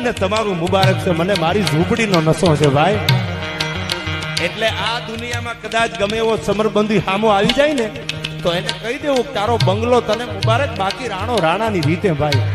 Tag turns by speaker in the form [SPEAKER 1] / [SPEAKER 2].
[SPEAKER 1] તમને તમારું મુબારક છે, મને મારી ઝૂંપડીનો નશો છે ભાઈ. એટલે આ દુનિયામાં કદાચ ગમે એવો સમરબંધી સામો આવી જાય ને તો એને કહી દેવું તારો બંગલો તને મુબારક, બાકી રાણો રાણાની રીતે ભાઈ.